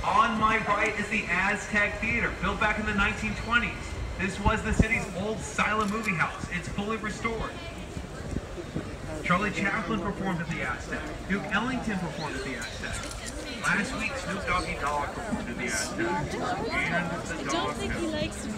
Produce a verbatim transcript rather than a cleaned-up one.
On my right is the Aztec Theater, built back in the nineteen twenties. This was the city's old silent movie house. It's fully restored. Charlie Chaplin performed at the Aztec. Duke Ellington performed at the Aztec. Last week, Snoop Doggy Dogg performed at the Aztec. And the I don't think he likes to